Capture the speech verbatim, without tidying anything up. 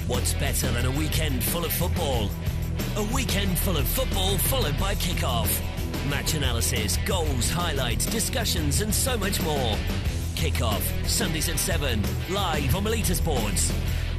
What's better than a weekend full of football? A weekend full of football followed by kick-off. Match analysis, goals, highlights, discussions and so much more. Kick-off, Sundays at seven, live on Melita Sports.